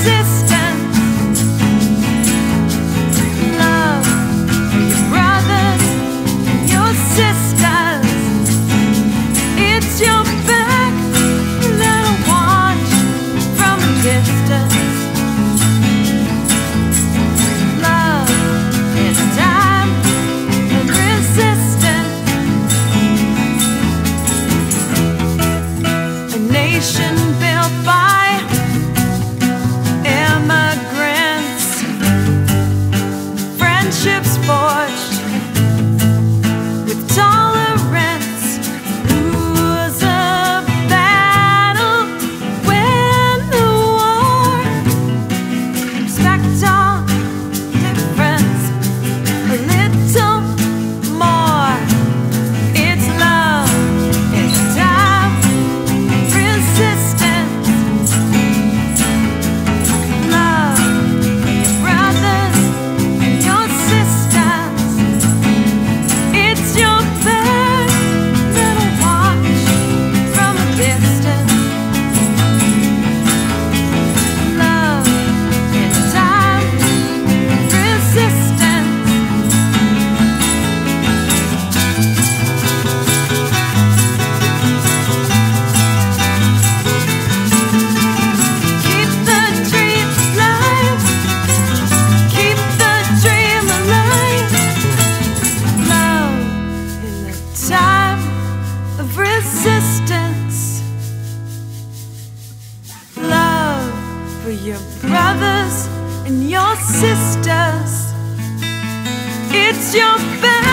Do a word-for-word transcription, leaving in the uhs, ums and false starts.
Built by immigrants, friendships forged with tolerance, lose a battle, win the war, respect all difference a little more. It's love, it's time, resistance, love for your brothers and your sisters. It's your best little watch from a distance. Love in time, resistance. Keep the dream alive. Keep the dream alive. Love in the time of resistance. Love for your brothers and your sisters. It's your best